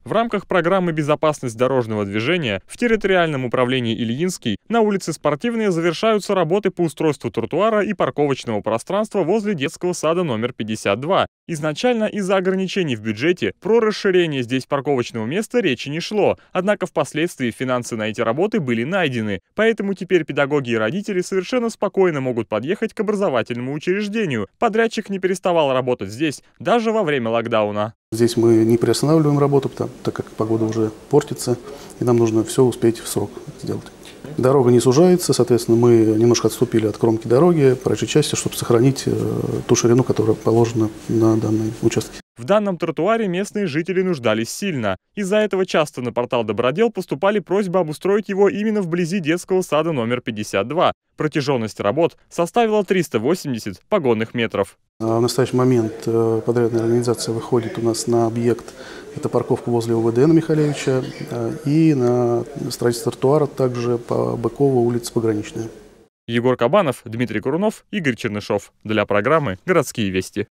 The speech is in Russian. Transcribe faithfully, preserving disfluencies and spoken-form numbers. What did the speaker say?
В рамках программы «Безопасность дорожного движения» в территориальном управлении Ильинский на улице Спортивная завершаются работы по устройству тротуара и парковочного пространства возле детского сада номер пятьдесят два. Изначально из-за ограничений в бюджете про расширение здесь парковочного места речи не шло, однако впоследствии финансы на эти работы были найдены, поэтому теперь педагоги и родители совершенно спокойно могут подъехать к образовательному учреждению. Подрядчик не переставал работать здесь даже во время локдауна. Здесь мы не приостанавливаем работу, так как погода уже портится, и нам нужно все успеть в срок сделать. Дорога не сужается, соответственно, мы немножко отступили от кромки дороги, проезжей части, чтобы сохранить э, ту ширину, которая положена на данной участке. В данном тротуаре местные жители нуждались сильно. Из-за этого часто на портал Добродел поступали просьбы обустроить его именно вблизи детского сада номер пятьдесят два. Протяженность работ составила триста восемьдесят погонных метров. В настоящий момент подрядная организация выходит у нас на объект. Это парковка возле УВД на Михалевича и на строительство тротуара также по Быкова, улица Пограничная. Егор Кабанов, Дмитрий Курунов, Игорь Чернышов. Для программы «Городские вести».